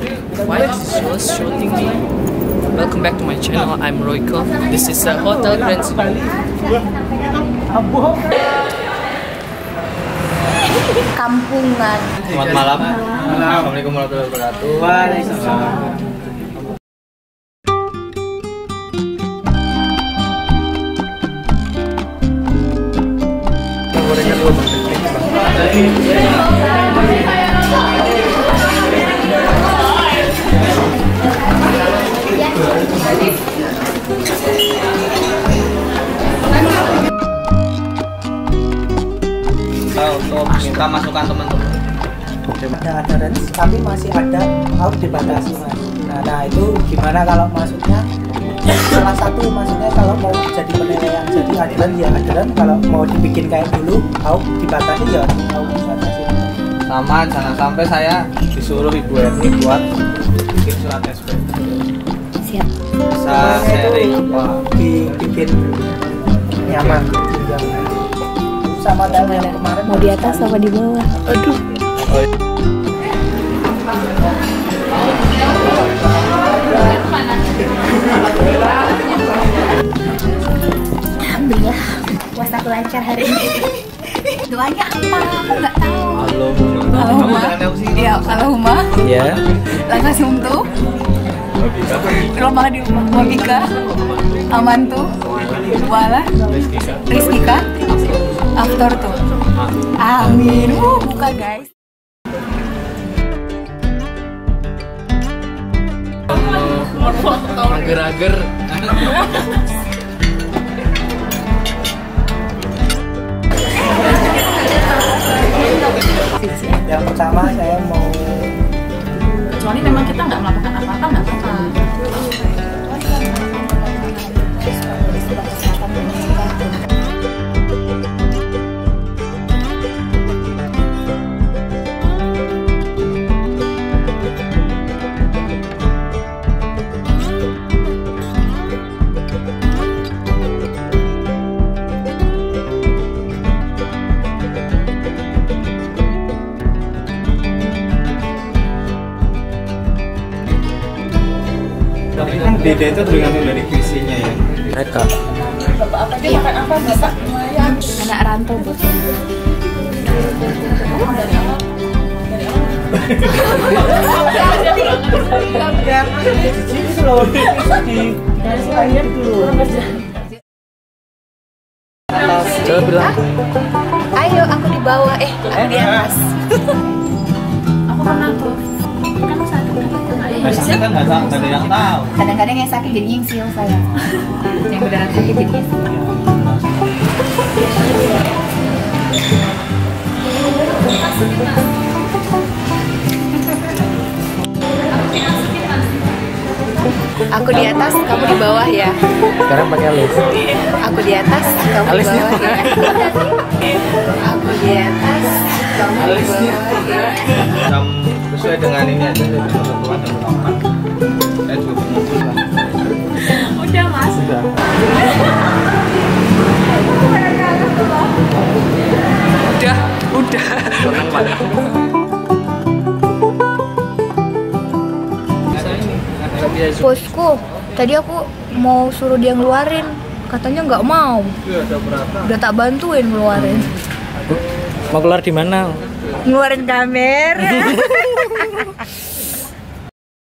Why is this shooting me? Welcome back to my channel. I'm Royko. This is Hotel Grand City. Kampungan. Selamat malam. Assalamualaikum warahmatullahi wabarakatuh. Waalaikumsalam. Untuk minta masukan teman-teman. Ada range, tapi masih ada out dibatasi mas. Nah itu gimana kalau masuknya? Salah satu maksudnya kalau mau jadi penilaian jadi adilan ya adilan, kalau mau dibikin kayak dulu out dibatasi ya out dibatasi. Sama jangan sampai saya disuruh Ibu Erni buat bikin surat SP. Siap. Bisa sharing apa? Dibikin nyaman. Sama dengan yang kemarin. Mau di atas apa di bawah? Aduh. Alhamdulillah puasa aku lancar hari ini. Doanya apa? Aku nggak tahu. Allahumma. Ya, Allahumma. Ya. Laka sumtu. Rumah di rumah. Wabika. Amantu. Wala. Rizkika. After tuh. Amin. Buka guys. Ager-ager. Yang pertama saya mau, kecuali memang kita nggak melakukan apa-apa nggak apa-apa. Tapi kan beda itu tergantung dari visinya ya. Mereka. Dia makan apa bisa lumayan. Anak rantau bos. Coba bilang. Ayo aku di bawah, aku di atas. Aku pernah tuh. Kan satu Biasanya kan nggak ada yang tahu. Kadang-kadang yang sakit jadi nyingsil saya. Yang beneran sakit jadi nyingsil. Aku di atas, kamu di bawah ya. Sekarang pakai alis. Aku di atas, kamu di Alisnya. bawah ya. Aku di atas, kamu di bawah ya. Jam sesuai dengan ini aja dari ketentuan jam 8. Saya juga mengumpul lah. udah mas. Sudah. Udah. Tenang Pak. Bosku, tadi aku mau suruh dia ngeluarin, katanya nggak mau. Udah tak bantuin ngeluarin. Mau keluar di mana? Ngeluarin kamera.